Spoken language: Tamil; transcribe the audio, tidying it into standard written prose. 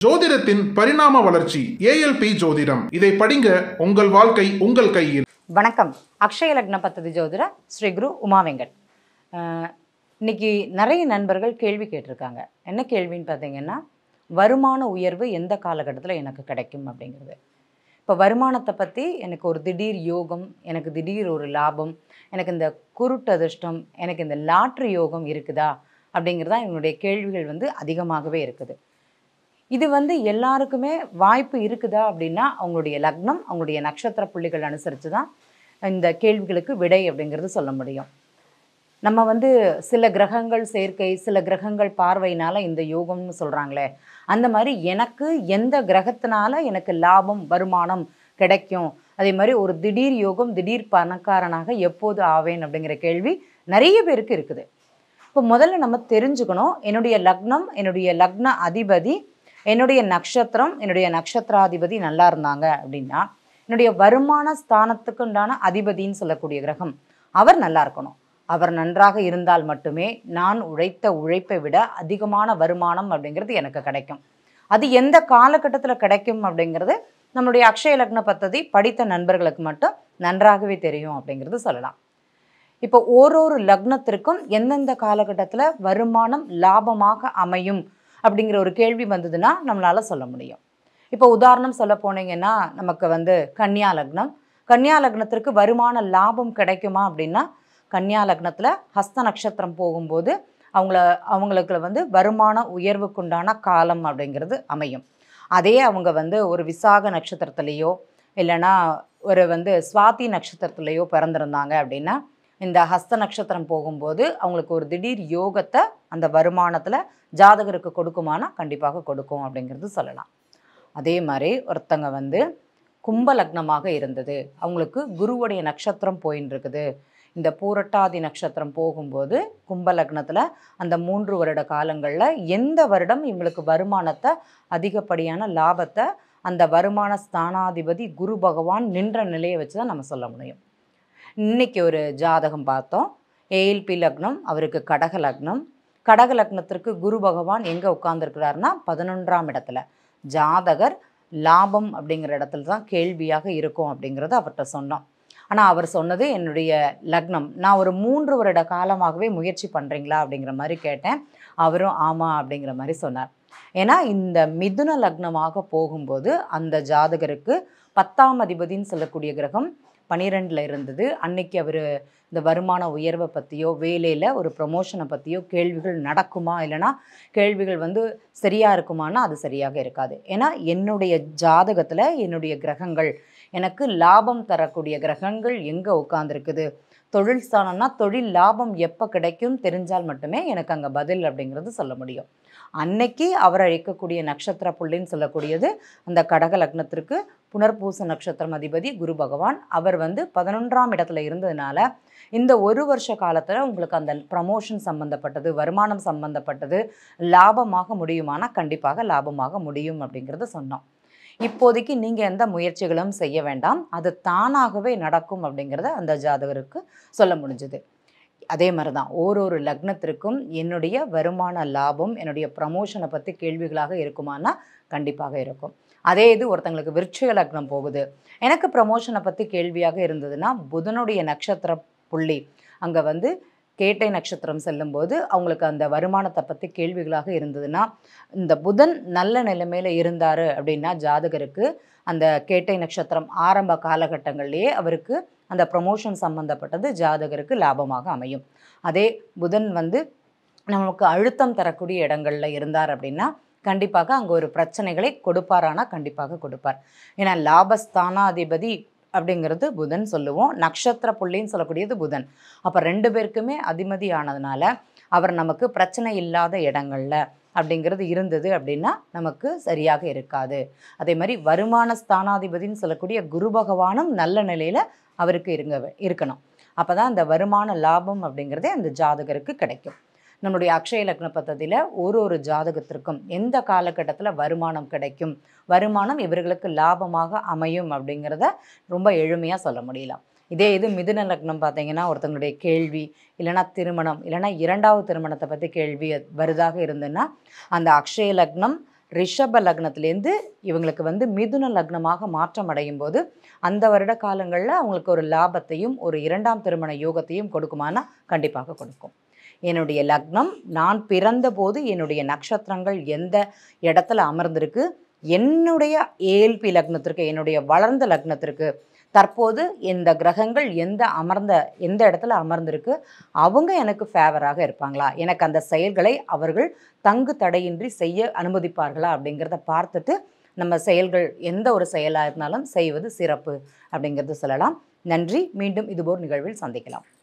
ஜோதிடத்தின் பரிணாம வளர்ச்சி ஏஎல்பி ஜோதிடம். இதை படிங்க, உங்கள் வாழ்க்கை உங்கள் கையில். வணக்கம். அக்ஷய லக்ன பத்ததி ஜோதிட ஸ்ரீ குரு உமா வெங்கட். இன்னைக்கு நிறைய நண்பர்கள் கேள்வி கேட்டிருக்காங்க. என்ன கேள்வின்னு பார்த்தீங்கன்னா, வருமான உயர்வு எந்த காலகட்டத்தில் எனக்கு கிடைக்கும் அப்படிங்கிறது. இப்போ வருமானத்தை பற்றி எனக்கு ஒரு திடீர் யோகம், எனக்கு திடீர் ஒரு லாபம், எனக்கு இந்த குருட்டு அதிர்ஷ்டம், எனக்கு இந்த லாட்ரி யோகம் இருக்குதா அப்படிங்கிறதா இவங்களுடைய கேள்விகள் அதிகமாகவே இருக்குது. இது எல்லாருக்குமே வாய்ப்பு இருக்குதா அப்படின்னா அவங்களுடைய லக்னம், அவங்களுடைய நட்சத்திர புள்ளிகள் அனுசரித்து தான் இந்த கேள்விகளுக்கு விடை அப்படிங்கிறது சொல்ல முடியும். நம்ம சில கிரகங்கள் சேர்க்கை, சில கிரகங்கள் பார்வையினால இந்த யோகம்னு சொல்கிறாங்களே, அந்த மாதிரி எனக்கு எந்த கிரகத்தினால எனக்கு லாபம் வருமானம் கிடைக்கும், அதே மாதிரி ஒரு திடீர் யோகம், திடீர் பணக்காரனாக எப்போது ஆவேன் அப்படிங்கிற கேள்வி நிறைய பேருக்கு இருக்குது. இப்போ முதல்ல நம்ம தெரிஞ்சுக்கணும், என்னுடைய லக்னம், என்னுடைய லக்ன அதிபதி, என்னுடைய நட்சத்திரம், என்னுடைய நட்சத்திராதிபதி நல்லா இருந்தாங்க அப்படின்னா என்னுடைய வருமான ஸ்தானத்துக்கு உண்டான அதிபதின்னு சொல்லக்கூடிய கிரகம் அவர் நல்லா இருக்கணும். அவர் நன்றாக இருந்தால் மட்டுமே நான் உழைத்த உழைப்பை விட அதிகமான வருமானம் அப்படிங்கிறது எனக்கு கிடைக்கும். அது எந்த காலகட்டத்தில் கிடைக்கும் அப்படிங்கிறது நம்மளுடைய அக்ஷய லக்ன பத்ததி படித்த நண்பர்களுக்கு மட்டும் நன்றாகவே தெரியும் அப்படிங்கிறது சொல்லலாம். இப்போ ஓரொரு லக்னத்திற்கும் எந்தெந்த காலகட்டத்தில் வருமானம் லாபமாக அமையும் அப்படிங்கிற ஒரு கேள்வி வந்ததுன்னா நம்மளால் சொல்ல முடியும். இப்போ உதாரணம் சொல்ல போனீங்கன்னா, நமக்கு கன்னியா லக்னம், கன்னியா லக்னத்திற்கு வருமான லாபம் கிடைக்குமா அப்படின்னா, கன்னியா லக்னத்தில் ஹஸ்த நட்சத்திரம் போகும்போது அவங்களுக்கு வருமான உயர்வுக்குண்டான காலம் அப்படிங்கிறது அமையும். அதே அவங்க ஒரு விசாக நட்சத்திரத்துலேயோ இல்லைன்னா ஒரு சுவாதி நட்சத்திரத்துலேயோ பிறந்திருந்தாங்க அப்படின்னா, இந்த ஹஸ்த நட்சத்திரம் போகும்போது அவங்களுக்கு ஒரு திடீர் யோகத்தை அந்த வருமானத்தில் ஜாதகருக்கு கொடுக்குமானா கண்டிப்பாக கொடுக்கும் அப்படிங்கிறது சொல்லலாம். அதே மாதிரி ஒருத்தங்க கும்ப லக்னமாக இருந்தது, அவங்களுக்கு குருவுடைய நட்சத்திரம் போயின்னு இருக்குது, இந்த பூரட்டாதி நட்சத்திரம் போகும்போது கும்ப லக்னத்தில் அந்த 3 வருட காலங்களில் எந்த வருடம் இவங்களுக்கு வருமானத்தை அதிகப்படியான லாபத்தை அந்த வருமான ஸ்தானாதிபதி குரு பகவான் நின்ற நிலையை வச்சு தான் நம்ம சொல்ல முடியும். இன்றைக்கி ஒரு ஜாதகம் பார்த்தோம். ஏஎல்பி லக்னம், அவருக்கு கடக லக்னம். கடக லக்னத்திற்கு குரு பகவான் எங்கே உட்கார்ந்துருக்கிறாருன்னா 11ஆம் இடத்துல. ஜாதகர் லாபம் அப்படிங்கிற இடத்துல தான் கேள்வியாக இருக்கும் அப்படிங்கிறத அவர்கிட்ட சொன்னோம். ஆனால் அவர் சொன்னது என்னுடைய லக்னம், நான் ஒரு 3 வருட காலமாகவே முயற்சி பண்ணுறீங்களா அப்படிங்கிற மாதிரி கேட்டேன். அவரும் ஆமாம் அப்படிங்கிற மாதிரி சொன்னார். ஏன்னா இந்த மிதுன லக்னமாக போகும்போது அந்த ஜாதகருக்கு 10ஆம் அதிபதின்னு சொல்லக்கூடிய கிரகம் 12ல் இருந்தது. அன்னைக்கு அவர் இந்த வருமான உயர்வை பற்றியோ வேலையில் ஒரு ப்ரமோஷனை பற்றியோ கேள்விகள் நடக்குமா, இல்லைனா கேள்விகள் சரியாக இருக்குமானா அது சரியாக இருக்காது. ஏன்னா என்னுடைய ஜாதகத்தில் என்னுடைய கிரகங்கள், எனக்கு லாபம் தரக்கூடிய கிரகங்கள் எங்கே உட்காந்துருக்குது, தொழில் ஸ்தானம்னா தொழில் லாபம் எப்போ கிடைக்கும் தெரிஞ்சால் மட்டுமே எனக்கு அங்கே பதில் அப்படிங்கிறது சொல்ல முடியும். அன்னைக்கு அவர் அழைக்கக்கூடிய நட்சத்திர புள்ளின்னு சொல்லக்கூடியது அந்த கடக லக்னத்திற்கு புனர்பூச நட்சத்திரம் அதிபதி குரு பகவான். அவர் 11ஆம் இடத்துல இருந்ததுனால இந்த ஒரு வருஷ காலத்தில் உங்களுக்கு அந்த ப்ரமோஷன் சம்மந்தப்பட்டது, வருமானம் சம்மந்தப்பட்டது லாபமாக முடியுமானா கண்டிப்பாக லாபமாக முடியும் அப்படிங்கிறத சொன்னோம். இப்போதைக்கு நீங்கள் எந்த முயற்சிகளும் செய்ய வேண்டாம், அது தானாகவே நடக்கும் அப்படிங்கிறத அந்த ஜாதகருக்கு சொல்ல முடிஞ்சுது. அதே மாதிரி தான் ஓரொரு லக்னத்திற்கும் என்னுடைய வருமான லாபம், என்னுடைய ப்ரமோஷனை பற்றி கேள்விகளாக இருக்குமானா கண்டிப்பாக இருக்கும். அதே இது ஒருத்தங்களுக்கு விருச்சிக லக்னம் போகுது, எனக்கு ப்ரமோஷனை பற்றி கேள்வியாக இருந்ததுன்னா புதனுடைய நட்சத்திர புள்ளி அங்கே கேட்டை நட்சத்திரம் செல்லும்போது அவங்களுக்கு அந்த வருமானத்தை பற்றி கேள்விகளாக இருந்ததுன்னா, இந்த புதன் நல்ல நிலைமையில் இருந்தார் அப்படின்னா ஜாதகருக்கு அந்த கேட்டை நட்சத்திரம் ஆரம்ப காலகட்டங்கள்லேயே அவருக்கு அந்த ப்ரமோஷன் சம்மந்தப்பட்டது ஜாதகருக்கு லாபமாக அமையும். அதே புதன் நமக்கு அழுத்தம் தரக்கூடிய இடங்களில் இருந்தார் அப்படின்னா கண்டிப்பாக அங்கே ஒரு பிரச்சனைகளை கொடுப்பாரானா கண்டிப்பாக கொடுப்பார். ஏன்னா லாபஸ்தானாதிபதி அப்படிங்கிறது புதன் சொல்லுவோம், நட்சத்திர புள்ளின்னு சொல்லக்கூடியது புதன். அப்போ 2 பேருக்குமே அதிபதி ஆனதுனால அவர் நமக்கு பிரச்சனை இல்லாத இடங்களில் அப்படிங்கிறது இருந்தது அப்படின்னா நமக்கு சரியாக இருக்காது. அதே மாதிரி வருமான ஸ்தானாதிபதின்னு சொல்லக்கூடிய குரு பகவானும் நல்ல நிலையில் அவருக்கு இருக்கணும். அப்போ தான் அந்த வருமான லாபம் அப்படிங்கிறதே அந்த ஜாதகருக்கு கிடைக்கும். நம்முடைய அக்ஷய லக்ன பத்ததியில் ஒரு ஜாதகத்திற்கும் எந்த காலகட்டத்தில் வருமானம் கிடைக்கும், வருமானம் இவர்களுக்கு லாபமாக அமையும் அப்படிங்கிறத ரொம்ப எளிமையாக சொல்ல முடியலாம். இதே இது மிதுன லக்னம் பார்த்தீங்கன்னா ஒருத்தங்களுடைய கேள்வி இல்லைனா திருமணம் இல்லைனா 2வது திருமணத்தை பற்றி கேள்வி வருதாக இருந்ததுன்னா அந்த அக்ஷய லக்னம் ரிஷப லக்னத்திலேருந்து இவங்களுக்கு வந்து மிதுன லக்னமாக மாற்றம் அடையும் போது அந்த வருட காலங்களில் அவங்களுக்கு ஒரு லாபத்தையும் ஒரு 2ஆம் திருமண யோகத்தையும் கொடுக்குமானா கண்டிப்பாக கொடுக்கும். என்னுடைய லக்னம் நான் பிறந்த போது என்னுடைய நட்சத்திரங்கள் எந்த இடத்துல அமர்ந்திருக்கு, என்னுடைய ஏஎல்பி லக்னத்திற்கு, என்னுடைய வளர்ந்த லக்னத்திற்கு தற்போது இந்த கிரகங்கள் எந்த இடத்துல அமர்ந்திருக்கு, அவங்க எனக்கு ஃபேவராக இருப்பாங்களா, எனக்கு அந்த செயல்களை அவர்கள் தங்கு தடையின்றி செய்ய அனுமதிப்பார்களா அப்படிங்கிறத பார்த்துட்டு நம்ம செயல்கள் எந்த ஒரு செயலாக இருந்தாலும் செய்வது சிறப்பு அப்படிங்கிறது சொல்லலாம். நன்றி. மீண்டும் இதுபோல் நிகழ்வில் சந்திக்கலாம்.